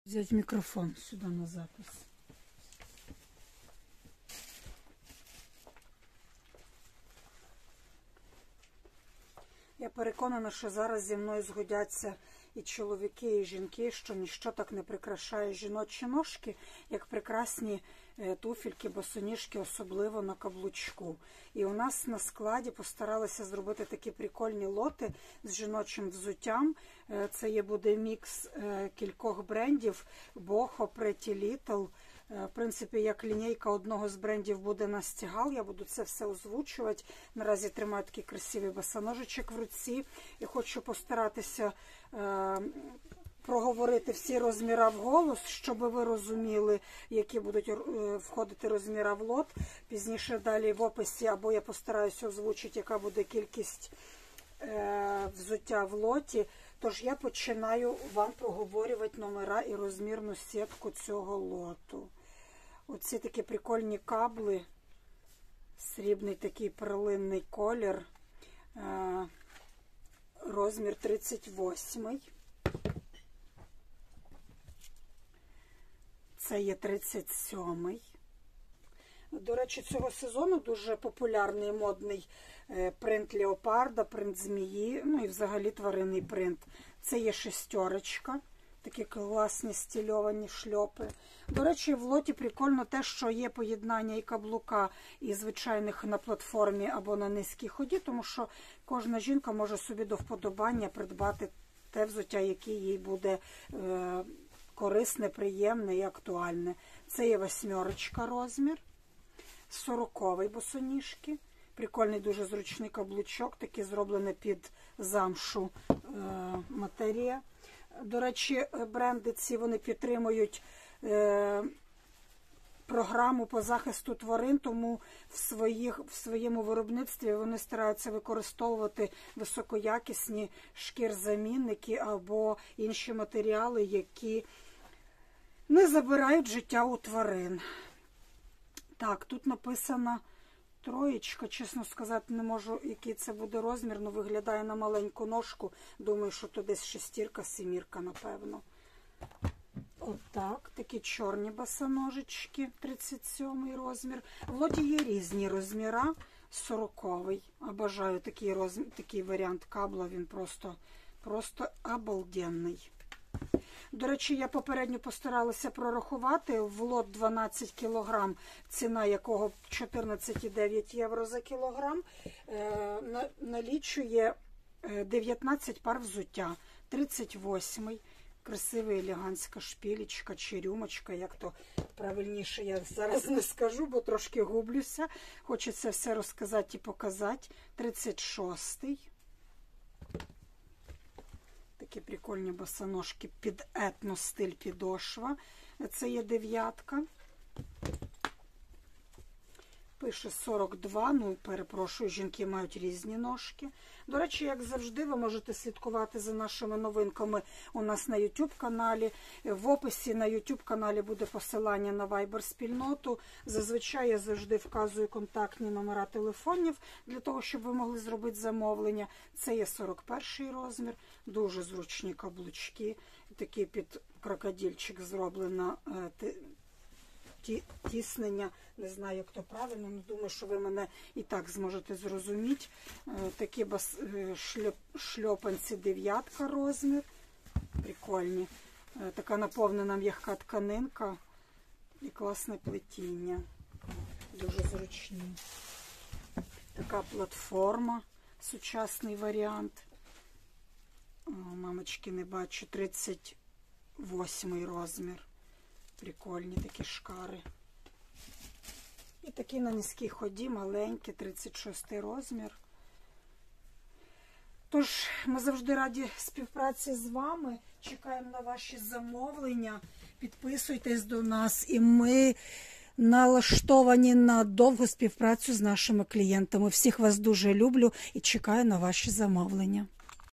Взять микрофон сюда на запис. Я переконана, що зараз зі мною згодяться і чоловіки, і жінки, що ніщо так не прикрашає жіночі ножки, як прекрасні туфельки, босоніжки, особливо на каблучку. І у нас на складі постаралися зробити такі прикольні лоти з жіночим взуттям. Це буде мікс кількох брендів: Boho, Pretty Little. В принципі, як лінійка одного з брендів буде на стігал, я буду це все озвучувати. Наразі тримаю такий красивий босоножечок в руці і хочу постаратися проговорити всі розміри вголос, щоб ви розуміли, які будуть входити розміри в лот. Пізніше далі в описі, або я постараюся озвучити, яка буде кількість взуття в лоті. Тож я починаю вам проговорювати номера і розмірну сітку цього лоту. Оці такі прикольні кабли, срібний такий перлинний колір, розмір 38. Це є 37. До речі, цього сезону дуже популярний і модний принт леопарда, принт змії, ну і взагалі тваринний принт. Це є шестерочка, такі класні стильовані шльопи. До речі, в лоті прикольно те, що є поєднання і каблука, і звичайних на платформі або на низькій ході, тому що кожна жінка може собі до вподобання придбати те взуття, яке їй буде корисне, приємне і актуальне. Це є 8 розмір, 40-й босоніжки. Прикольний, дуже зручний каблучок, такий зроблений під замшу матерія. До речі, бренди ці, вони підтримують програму по захисту тварин, тому в своєму виробництві вони стараються використовувати високоякісні шкірзамінники або інші матеріали, які не забирають життя у тварин. Так, тут написано троєчка, чесно сказати, не можу, який це буде розмір, але виглядає на маленьку ножку. Думаю, що то десь 6-7, напевно. Отак, такі чорні босоножечки, 37 розмір. В лоті є різні розміри, 40-й. Обожаю такий варіант кабла, він просто обалденний. До речі, я попередньо постаралася прорахувати. В лот 12 кг, ціна якого 14,9 євро за кілограм, налічує 19 пар взуття. 38-й, красивий елегантська шпілечка чи рюмочка, як то правильніше я зараз не скажу, бо трошки гублюся. Хочеться все розказати і показати. 36-й. Такі прикольні босоножки під етно-стиль підошва. Це є 9-ка. Пише 42, ну, перепрошую, жінки мають різні ножки. До речі, як завжди, ви можете слідкувати за нашими новинками у нас на YouTube-каналі. В описі на YouTube-каналі буде посилання на Viber-спільноту. Зазвичай я завжди вказую контактні номера телефонів для того, щоб ви могли зробити замовлення. Це є 41 розмір, дуже зручні каблучки. Такий під крокодильчик зроблено тіснення, не знаю, як то правильно, але думаю, що ви мене і так зможете зрозуміти. Такі шльопанці 9 розмір, прикольні. Така наповнена м'яка тканинка і класне плетіння, дуже зручні. Така платформа, сучасний варіант. Мамочки, не бачу, 38 розмір. Прикольні такі шкари. І такі на низькій ході, маленькі, 36 розмір. Тож, ми завжди раді співпраці з вами. Чекаємо на ваші замовлення. Підписуйтесь до нас. І ми налаштовані на довгу співпрацю з нашими клієнтами. Всіх вас дуже люблю і чекаю на ваші замовлення.